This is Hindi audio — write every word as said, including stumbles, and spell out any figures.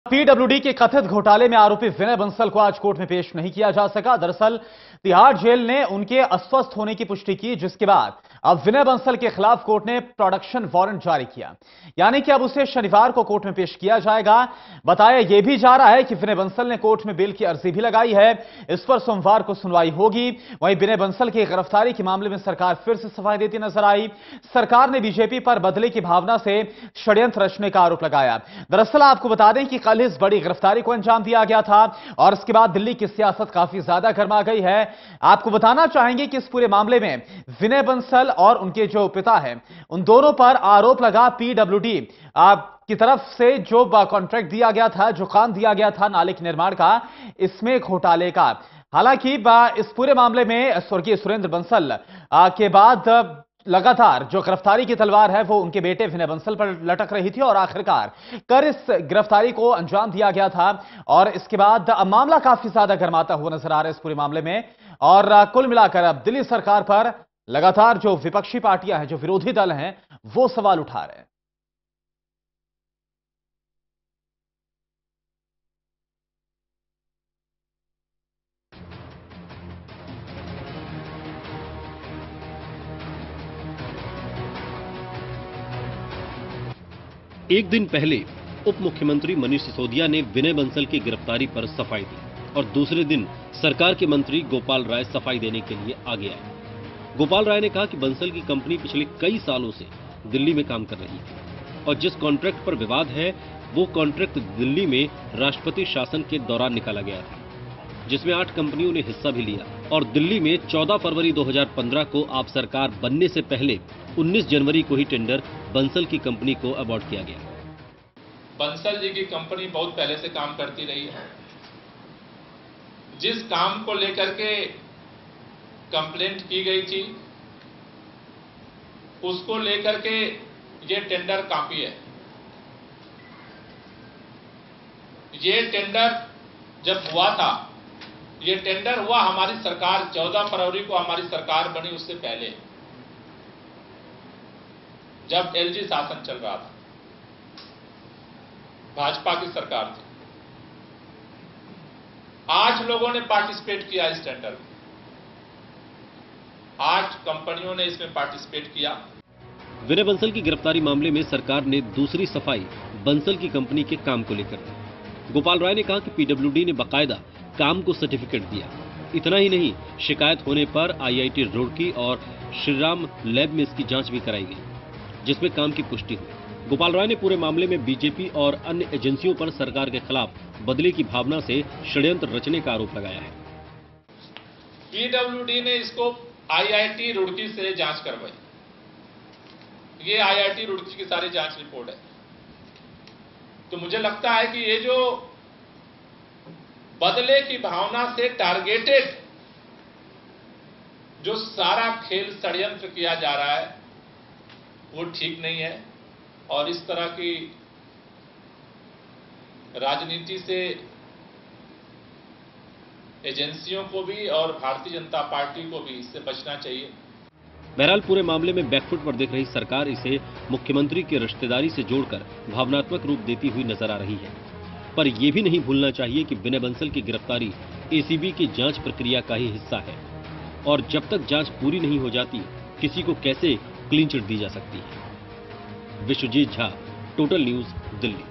पीडब्ल्यूडी के कथित घोटाले में आरोपी विनय बंसल को आज कोर्ट में पेश नहीं किया जा सका। दरअसल तिहाड़ जेल ने उनके अस्वस्थ होने की पुष्टि की, जिसके बाद अब विनय बंसल के खिलाफ कोर्ट ने प्रोडक्शन वारंट जारी किया, यानी कि अब उसे शनिवार को कोर्ट में पेश किया जाएगा। बताया यह भी जा रहा है कि विनय बंसल ने कोर्ट में बेल की अर्जी भी लगाई है। इस पर सोमवार को सुनवाई होगी। वहीं विनय बंसल की गिरफ्तारी के मामले में सरकार फिर से सफाई देती नजर आई। सरकार ने बीजेपी पर बदले की भावना से षड्यंत्र रचने का आरोप लगाया। दरअसल आपको बता दें कि कल इस बड़ी गिरफ्तारी को अंजाम दिया गया था और इसके बाद दिल्ली की सियासत काफी ज्यादा गर्मा गई है। आपको बताना चाहेंगे कि इस पूरे मामले में विनय बंसल और उनके जो पिता हैं, उन दोनों पर आरोप लगा पीडब्ल्यूडी की तरफ से जो कॉन्ट्रैक्ट दिया गया था, जो काम दिया गया था नाले के निर्माण का, इसमें घोटाले का। हालांकि इस पूरे मामले में स्वर्गीय सुरेंद्र बंसल के बाद लगातार जो गिरफ्तारी की तलवार है वो उनके बेटे विनय बंसल पर लटक रही थी और आखिरकार कर इस गिरफ्तारी को अंजाम दिया गया था। और इसके बाद अब मामला काफी ज्यादा गर्माता हुआ नजर आ रहा है इस पूरे मामले में। और कुल मिलाकर अब दिल्ली सरकार पर लगातार जो विपक्षी पार्टियां हैं, जो विरोधी दल हैं, वो सवाल उठा रहे हैं। एक दिन पहले उप मुख्यमंत्री मनीष सिसोदिया ने विनय बंसल की गिरफ्तारी पर सफाई दी और दूसरे दिन सरकार के मंत्री गोपाल राय सफाई देने के लिए आगे आए। गोपाल राय ने कहा कि बंसल की कंपनी पिछले कई सालों से दिल्ली में काम कर रही थी और जिस कॉन्ट्रैक्ट पर विवाद है वो कॉन्ट्रैक्ट दिल्ली में राष्ट्रपति शासन के दौरान निकाला गया था, जिसमें आठ कंपनियों ने हिस्सा भी लिया और दिल्ली में चौदह फरवरी दो हज़ार पंद्रह को आप सरकार बनने से पहले उन्नीस जनवरी को ही टेंडर बंसल की कंपनी को अवार्ड किया गया। बंसल जी की कंपनी बहुत पहले से काम करती रही है। जिस काम को लेकर के कंप्लेंट की गई थी उसको लेकर के ये टेंडर कॉपी है। ये टेंडर जब हुआ था, ये टेंडर हुआ हमारी सरकार चौदह फरवरी को हमारी सरकार बनी, उससे पहले जब एलजी शासन चल रहा था, भाजपा की सरकार थी। आठ लोगों ने पार्टिसिपेट किया इस टेंडर में, आठ कंपनियों ने इसमें पार्टिसिपेट किया। विनय बंसल की गिरफ्तारी मामले में सरकार ने दूसरी सफाई बंसल की कंपनी के काम को लेकर दी। गोपाल राय ने कहा कि पीडब्ल्यूडी ने बाकायदा काम को सर्टिफिकेट दिया। इतना ही नहीं, शिकायत होने पर आईआईटी रुड़की और श्रीराम लैब में इसकी जांच भी कराई गई, जिसमें काम की पुष्टि हुई। गोपाल राय ने पूरे मामले में बीजेपी और अन्य एजेंसियों पर सरकार के खिलाफ बदले की भावना से षड्यंत्र रचने का आरोप लगाया है। पीडब्ल्यूडी ने इसको आईआईटी रुड़की से जांच करवाई। ये आईआईटी रुड़की की सारी जांच रिपोर्ट है। तो मुझे लगता है कि ये जो बदले की भावना से टारगेटेड जो सारा खेल षड्यंत्र किया जा रहा है वो ठीक नहीं है और इस तरह की राजनीति से एजेंसियों को भी और भारतीय जनता पार्टी को भी इससे बचना चाहिए। बहरहाल पूरे मामले में बैकफुट पर देख रही सरकार इसे मुख्यमंत्री की रिश्तेदारी से जोड़कर भावनात्मक रूप देती हुई नजर आ रही है। पर यह भी नहीं भूलना चाहिए कि विनय बंसल की गिरफ्तारी एसीबी की जांच प्रक्रिया का ही हिस्सा है और जब तक जांच पूरी नहीं हो जाती किसी को कैसे क्लीन चिट दी जा सकती है। Vishwajeet Jha, total news, Delhi.